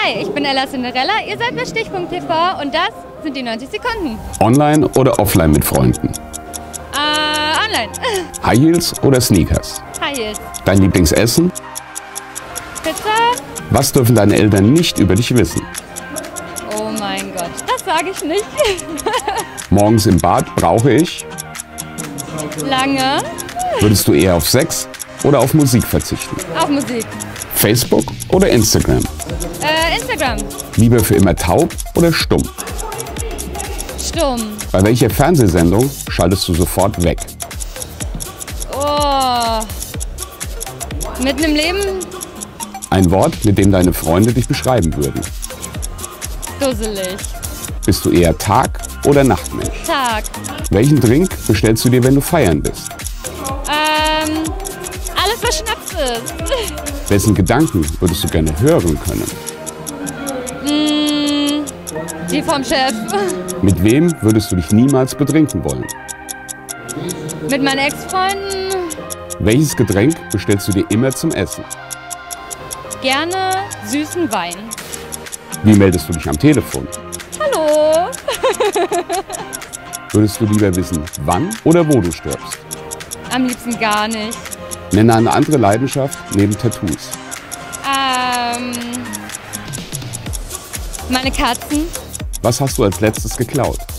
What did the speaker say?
Hi, ich bin Ella Cinderella, ihr seid bei Stich.tv und das sind die 90 Sekunden. Online oder offline mit Freunden? Online. High Heels oder Sneakers? High Heels. Dein Lieblingsessen? Pizza? Was dürfen deine Eltern nicht über dich wissen? Oh mein Gott, das sage ich nicht. Morgens im Bad brauche ich? Lange. Würdest du eher auf Sex oder auf Musik verzichten? Auf Musik. Facebook oder Instagram? Instagram. Lieber für immer taub oder stumm? Stumm. Bei welcher Fernsehsendung schaltest du sofort weg? Oh. Mitten im Leben? Ein Wort, mit dem deine Freunde dich beschreiben würden. Dusselig. Bist du eher Tag- oder Nachtmensch? Tag. Welchen Drink bestellst du dir, wenn du feiern bist? Alles was Schnaps ist. Wessen Gedanken würdest du gerne hören können? Die vom Chef. Mit wem würdest du dich niemals betrinken wollen? Mit meinen Ex-Freunden. Welches Getränk bestellst du dir immer zum Essen? Gerne süßen Wein. Wie meldest du dich am Telefon? Hallo. Würdest du lieber wissen, wann oder wo du stirbst? Am liebsten gar nicht. Nenne eine andere Leidenschaft neben Tattoos. Meine Katzen. Was hast du als letztes geklaut?